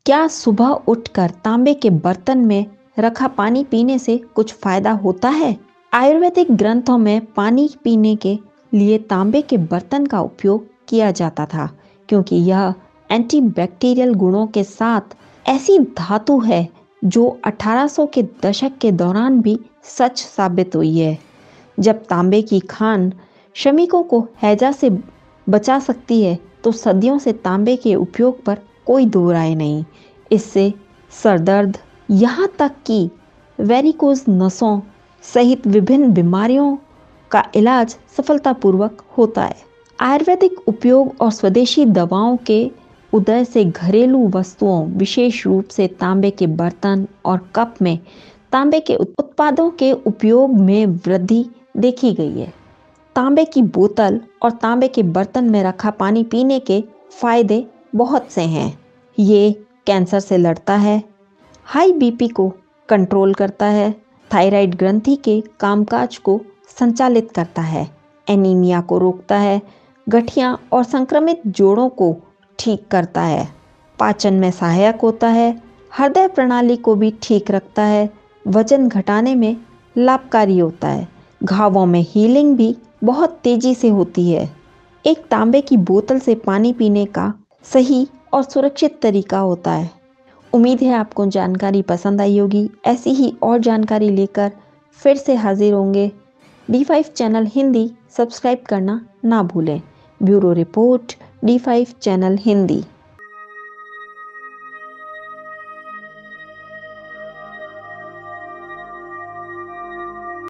क्या सुबह उठकर तांबे के बर्तन में रखा पानी पीने से कुछ फायदा होता है? आयुर्वेदिक ग्रंथों में पानी पीने के लिए तांबे के बर्तन का उपयोग किया जाता था, क्योंकि यह एंटीबैक्टीरियल गुणों के साथ ऐसी धातु है जो 1800 के दशक के दौरान भी सच साबित हुई है। जब तांबे की खान श्रमिकों को हैजा से बचा सकती है, तो सदियों से तांबे के उपयोग पर कोई दो राय नहीं। इससे सरदर्द, यहाँ तक कि वेरिकोज नसों सहित विभिन्न बीमारियों का इलाज सफलतापूर्वक होता है। आयुर्वेदिक उपयोग और स्वदेशी दवाओं के उदय से घरेलू वस्तुओं, विशेष रूप से तांबे के बर्तन और कप में तांबे के उत्पादों के उपयोग में वृद्धि देखी गई है। तांबे की बोतल और तांबे के बर्तन में रखा पानी पीने के फायदे बहुत से हैं। ये कैंसर से लड़ता है, हाई बीपी को कंट्रोल करता है, थायराइड ग्रंथि के कामकाज को संचालित करता है, एनीमिया को रोकता है, गठिया और संक्रमित जोड़ों को ठीक करता है, पाचन में सहायक होता है, हृदय प्रणाली को भी ठीक रखता है, वजन घटाने में लाभकारी होता है, घावों में हीलिंग भी बहुत तेजी से होती है। एक तांबे की बोतल से पानी पीने का सही और सुरक्षित तरीका होता है। उम्मीद है आपको जानकारी पसंद आई होगी। ऐसी ही और जानकारी लेकर फिर से हाजिर होंगे। D5 चैनल हिंदी सब्सक्राइब करना ना भूलें। Bureau report, D5 channel Hindi.